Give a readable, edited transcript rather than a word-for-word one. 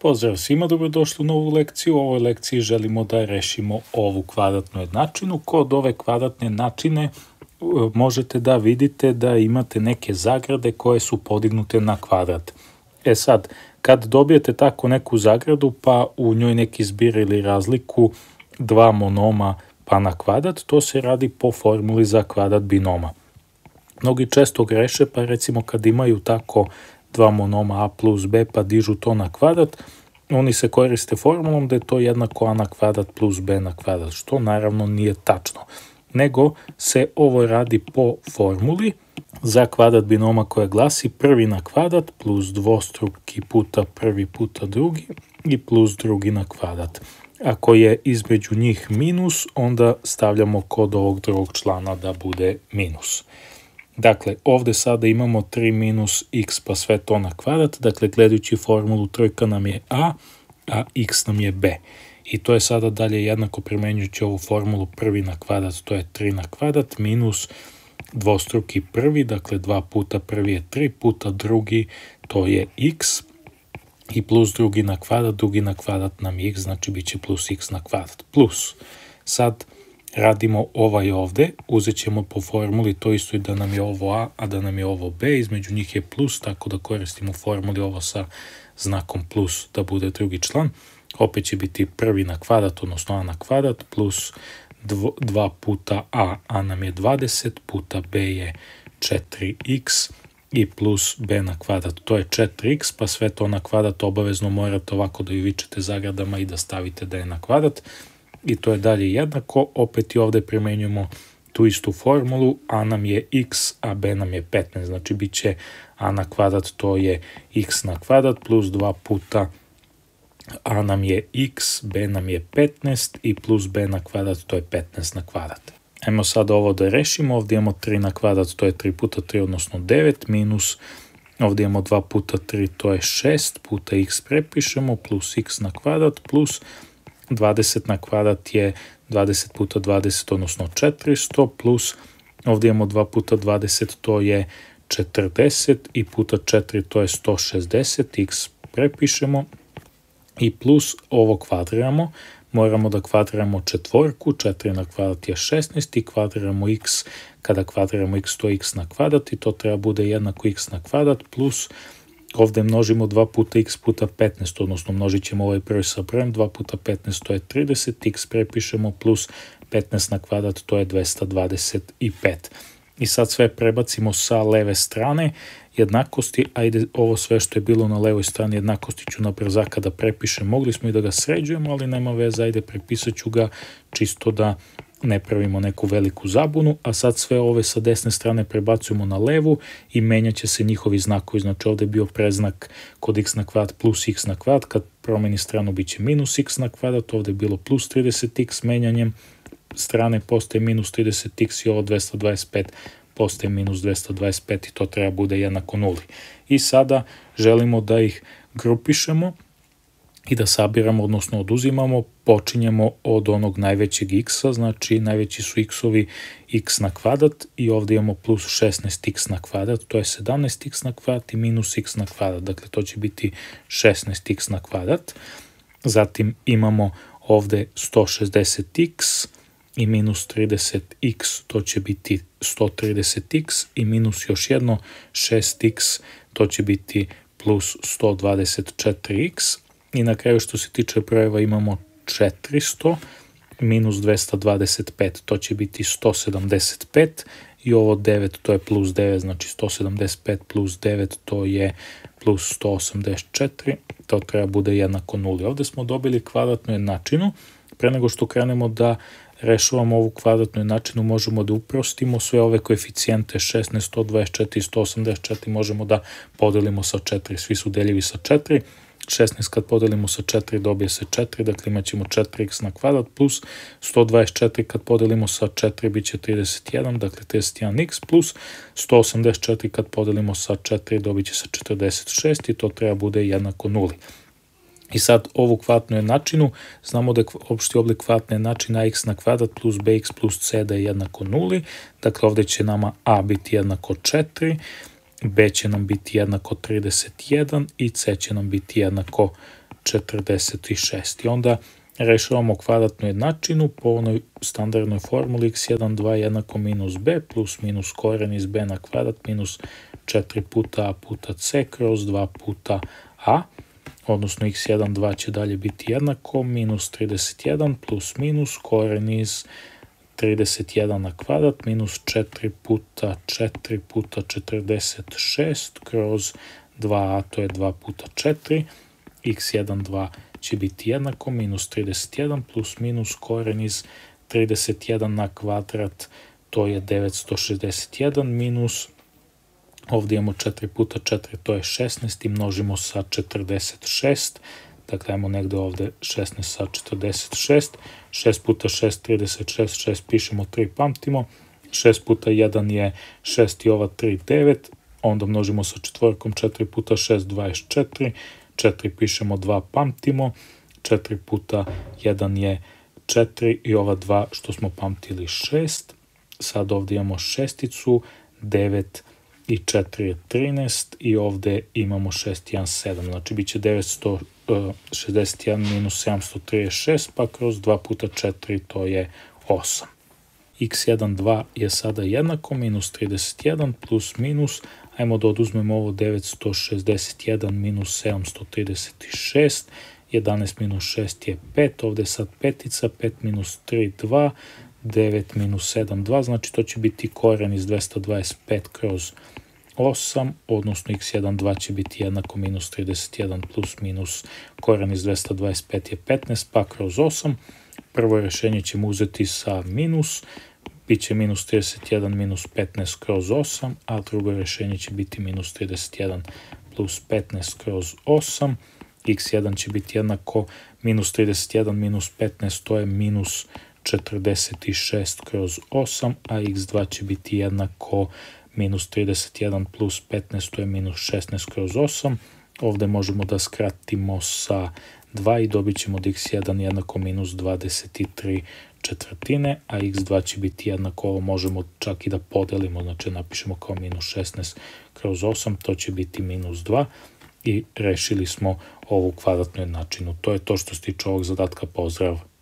Pozdrav svima, dobrodošli u novu lekciju. U ovoj lekciji želimo da rešimo ovu kvadratnu jednačinu. Kod ove kvadratne jednačine možete da vidite da imate neke zagrade koje su podignute na kvadrat. Sad, kad dobijete tako neku zagradu pa u njoj neki zbir ili razliku dva monoma pa na kvadrat, to se radi po formuli za kvadrat binoma. Mnogi često greše, pa recimo kad imaju tako dva monoma a plus b pa dižu to na kvadrat, oni se koriste formulom da je to jednako a na kvadrat plus b na kvadrat, što naravno nije tačno. Nego se ovo radi po formuli za kvadrat binoma koja glasi prvi na kvadrat plus dvostruki puta prvi puta drugi i plus drugi na kvadrat. Ako je između njih minus, onda stavljamo kod ovog drugog člana da bude minus. Dakle, ovde sada imamo 3 minus x pa sve to na kvadrat, dakle gledajući formulu trojka nam je a x nam je b. I to je sada dalje jednako primenjujući ovu formulu prvi na kvadrat, to je 3 na kvadrat, minus dvostruki prvi, dakle 2 puta prvi je 3 puta drugi, to je x, i plus drugi na kvadrat nam je x, znači bit će plus x na kvadrat. Plus, sad radimo ovaj ovde, uzet ćemo po formuli to isto i da nam je ovo a da nam je ovo b, između njih je plus, tako da koristimo formuli ovo sa znakom plus da bude drugi član. Opet će biti prvi na kvadrat, odnosno a na kvadrat, plus 2 puta a nam je 20, puta b je 4x i plus b na kvadrat, to je 4x, pa sve to na kvadrat obavezno morate ovako da vičete zagradama i da stavite da je na kvadrat. I to je dalje jednako, opet i ovde primenjujemo tu istu formulu, a nam je x, a b nam je 15, znači bit će a na kvadrat, to je x na kvadrat, plus 2 puta a nam je x, b nam je 15 i plus b na kvadrat, to je 15 na kvadrat. Ajmo sad ovo da rešimo, ovdje imamo 3 na kvadrat, to je 3 puta 3, odnosno 9, minus, ovdje imamo 2 puta 3, to je 6, puta x prepišemo, plus x na kvadrat, plus 20 na kvadrat je 20 puta 20, odnosno 400, plus ovdje imamo 2 puta 20, to je 40 i puta 4, to je 160, x prepišemo i plus ovo kvadriramo, moramo da kvadriramo četvorku, 4 na kvadrat je 16 i kvadriramo x, kada kvadriramo x to je x na kvadrat i to treba bude jednako x na kvadrat plus ovde množimo 2 puta x puta 15, odnosno množit ćemo ovaj broj sa brojem, 2 puta 15 to je 30, x prepišemo plus 15 na kvadrat, to je 225. I sad sve prebacimo sa leve strane jednakosti, ajde ovo sve što je bilo na levoj strani jednakosti ću na brzaka da prepišem, mogli smo i da ga sređujemo, ali nema veze, ajde prepisat ću ga čisto da ne pravimo neku veliku zabunu, a sad sve ove sa desne strane prebacujemo na levu i menjat će se njihovi znakovi, znači ovde je bio preznak kod x na kvadrat plus x na kvadrat, kad promeni stranu bit će minus x na kvadrat, ovde je bilo plus 30x, menjanjem strane postaje minus 30x i ovo 225 postaje minus 225 i to treba bude jednako nuli. I sada želimo da ih grupišemo i da sabiramo, odnosno oduzimamo, počinjemo od onog najvećeg x-a, znači najveći su x-ovi x na kvadrat i ovdje imamo plus 16x na kvadrat, to je 17x na kvadrat i minus x na kvadrat, dakle to će biti 16x na kvadrat. Zatim imamo ovdje 160x i minus 30x, to će biti 130x i minus još jedno 6x, to će biti plus 124x. I na kraju što se tiče brojeva imamo 400 minus 225, to će biti 175 i ovo 9 to je plus 9, znači 175 plus 9 to je plus 184, to treba bude jednako nuli. Ovde smo dobili kvadratnu jednačinu, pre nego što krenemo da rešavamo ovu kvadratnu jednačinu možemo da uprostimo sve ove koeficijente 16, 124 i 184 možemo da podelimo sa 4, svi su deljivi sa 4, 16 kad podelimo sa 4 dobije se 4, dakle imat ćemo 4x na kvadrat plus 124 kad podelimo sa 4 bit će 31, dakle 31x plus 184 kad podelimo sa 4 dobit će se 46 i to treba bude jednako nuli. I sad ovu kvadratnu jednačinu, znamo da je opšti oblik kvadratne jednačine ax na kvadrat plus bx plus c da je jednako nuli, dakle ovdje će nama a biti jednako 4, b će nam biti jednako 31 i c će nam biti jednako 46. I onda rešavamo kvadratnu jednačinu po onoj standardnoj formuli x1,2 jednako minus b plus minus koren iz b na kvadrat minus 4 puta a puta c kroz 2 puta a, odnosno x1,2 će dalje biti jednako minus 31 plus minus koren iz 31 na kvadrat minus 4 puta 4 puta 46 kroz 2a, to je 2 puta 4, x1,2 će biti jednako minus 31 plus minus koren iz 31 na kvadrat, to je 961 minus, ovdje imamo 4 puta 4, to je 16 i množimo sa 46, dakle ajmo negde ovde 16 sa 46, 6 puta 6, 36, 6 pišemo, 3 pamtimo, 6 puta 1 je 6 i ova 3, 9, onda množimo sa četvorkom, 4 puta 6, 24, 4 pišemo, 2 pamtimo, 4 puta 1 je 4 i ova 2 što smo pamtili 6, sad ovdje imamo šesticu, 9 i 4 je 13 i ovdje imamo 6 i 1, 7, znači bit će 961 minus 736, pa kroz 2 puta 4 to je 8. x1,2 je sada jednako minus 31 plus minus, ajmo da oduzmemo ovo 961 minus 736, 11 minus 6 je 5, ovdje je sad petica, 5 minus 3, 2, 9 minus 7, 2, znači to će biti koren iz 225 kroz 8, odnosno x1,2 će biti jednako minus 31 plus minus koren iz 225 je 15, pa kroz 8. Prvo rešenje ćemo uzeti sa minus, bit će minus 31 minus 15 kroz 8, a drugo rešenje će biti minus 31 plus 15 kroz 8. x1 će biti jednako minus 31 minus 15, to je minus 46 kroz 8, a x2 će biti jednako minus 31 plus 15, to je minus 16 kroz 8. Ovdje možemo da skratimo sa 2 i dobit ćemo da x1 jednako minus 23 četvrtine, a x2 će biti jednako, ovo možemo čak i da podelimo, znači napišemo kao minus 16 kroz 8, to će biti minus 2 i rešili smo ovu kvadratnu jednačinu. To je to što se tiče ovog zadatka, pozdrav!